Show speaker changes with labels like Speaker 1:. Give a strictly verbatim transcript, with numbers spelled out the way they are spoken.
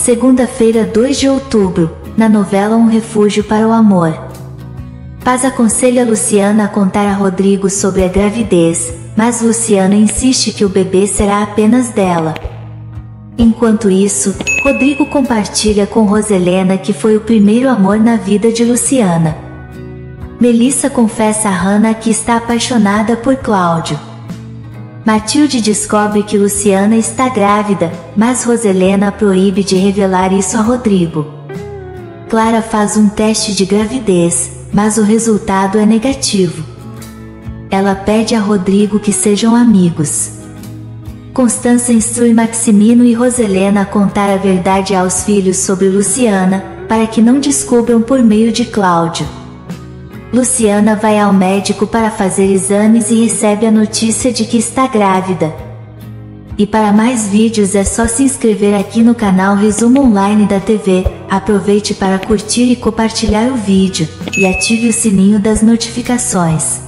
Speaker 1: Segunda-feira, dois de outubro, na novela Um Refúgio para o Amor. Paz aconselha Luciana a contar a Rodrigo sobre a gravidez, mas Luciana insiste que o bebê será apenas dela. Enquanto isso, Rodrigo compartilha com Roselena que foi o primeiro amor na vida de Luciana. Melissa confessa a Hannah que está apaixonada por Cláudio. Matilde descobre que Luciana está grávida, mas Roselena proíbe de revelar isso a Rodrigo. Clara faz um teste de gravidez, mas o resultado é negativo. Ela pede a Rodrigo que sejam amigos. Constança instrui Maximino e Roselena a contar a verdade aos filhos sobre Luciana, para que não descubram por meio de Cláudio. Luciana vai ao médico para fazer exames e recebe a notícia de que está grávida. E para mais vídeos é só se inscrever aqui no canal Resumo Online da T V, aproveite para curtir e compartilhar o vídeo, e ative o sininho das notificações.